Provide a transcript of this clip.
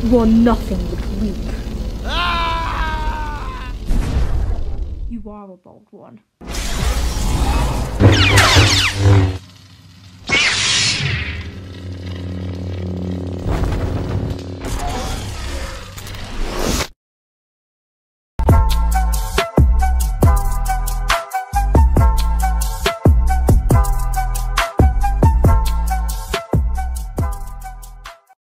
You are nothing but weak. You are a bold one.